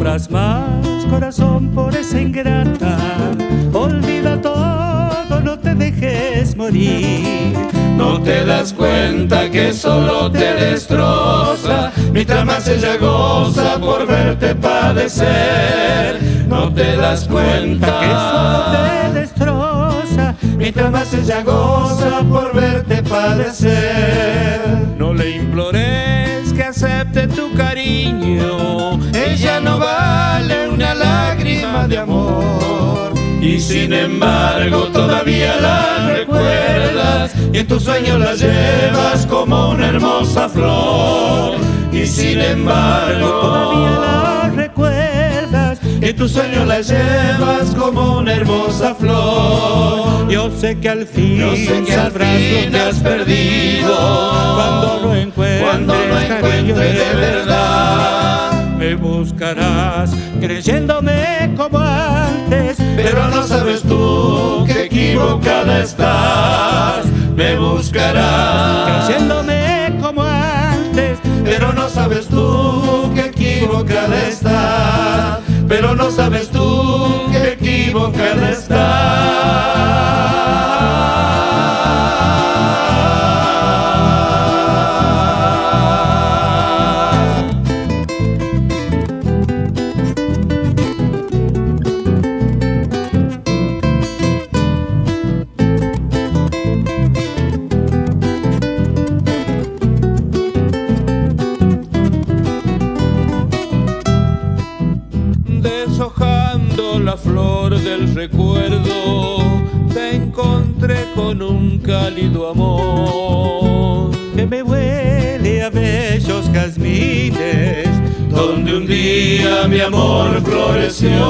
sufras más, corazón, por esa ingrata. Olvida todo, no te dejes morir. No te das cuenta que solo te destroza, mientras más ella goza por verte padecer. No te das cuenta que solo te destroza, mientras más ella goza por verte padecer. No le implores que acepte tu cariño, ella no vale una lágrima de amor. Y sin embargo todavía la recuerdas, y en tus sueños la llevas como una hermosa flor. Y sin embargo todavía la recuerdas, y en tus sueños la llevas como una hermosa flor. Yo sé que al fin, sabrás lo que has perdido cuando lo encuentres de verdad. Me buscarás creyéndome como antes, pero no sabes tú que equivocada estás. Me buscarás creyéndome como antes, pero no sabes tú que equivocada estás. Pero no sabes tú que equivocada estás. Deshojando la flor del recuerdo, te encontré con un cálido amor que me huele a bellos jazmines, donde un día mi amor floreció.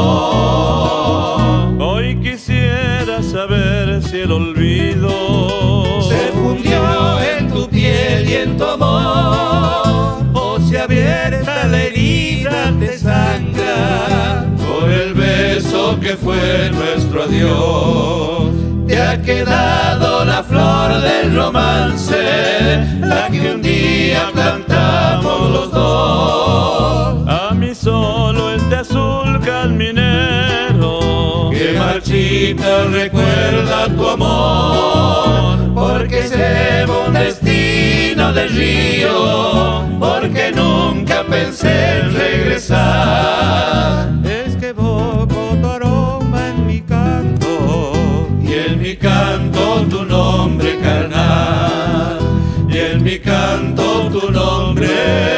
Hoy quisiera saber si el olvido se fundió en tu piel y en tu amor, o si abierta la herida te sangra por el beso que fue nuestro adiós. Te ha quedado la flor del romance, la que un día plantamos los dos. A mí solo este azul calminero que marchita recuerda tu amor, porque lleva un destino de río, porque nunca pensé en regresar. Es que evoco tu aroma en mi canto, y en mi canto tu nombre carnal, y en mi canto tu nombre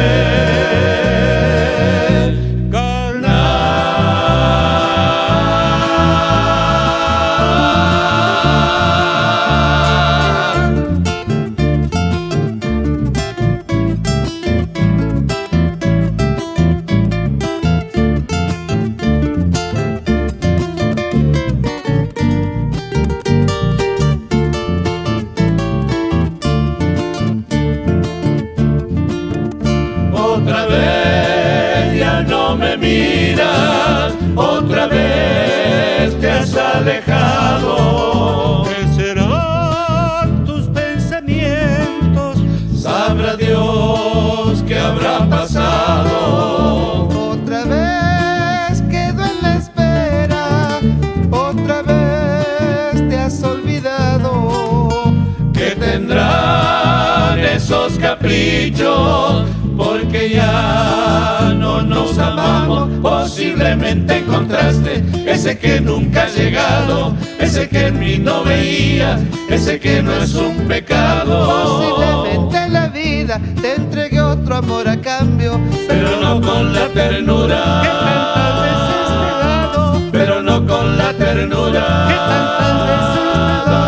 Otra vez ya no me miras, otra vez te has alejado. ¿qué serán tus pensamientos? Sabrá Dios qué habrá pasado. Otra vez quedo en la espera, otra vez te has olvidado. ¿Qué tendrán esos caprichos? Porque ya no nos amamos. Posiblemente encontraste ese que nunca ha llegado, ese que en mí no veías, ese que no es un pecado. Posiblemente en la vida te entregué otro amor a cambio, pero no con la ternura que tantas veces te he dado, pero no con la ternura que tantas veces te he dado.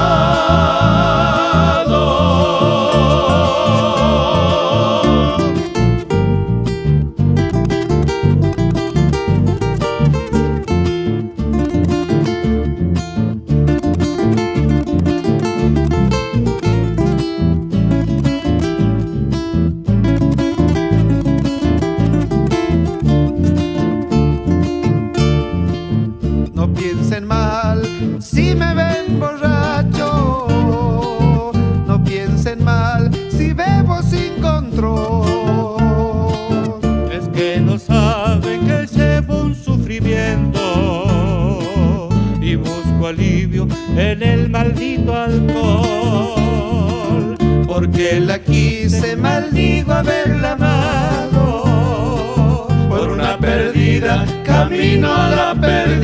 en el maldito alcohol. Porque la quise, maldigo haberla amado. Por una perdida camino a la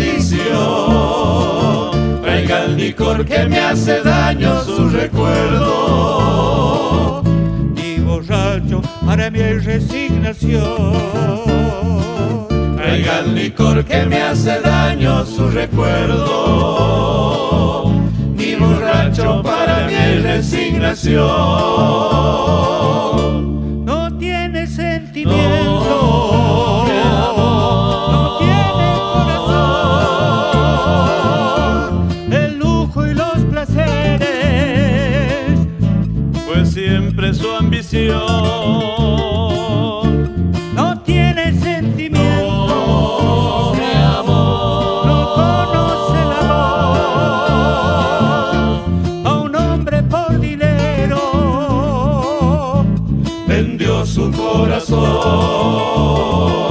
perdición. Traiga el licor que me hace daño su recuerdo. Y borracho para mi resignación. Traiga el licor que me hace daño su recuerdo. Mi borracho para mi resignación. No tiene sentimiento, No, mi amor. no tiene corazón. El lujo y los placeres Fue siempre su ambición. no tiene sentimiento. No, mi amor. No conoce el amor a un hombre por dinero. Vendió su corazón.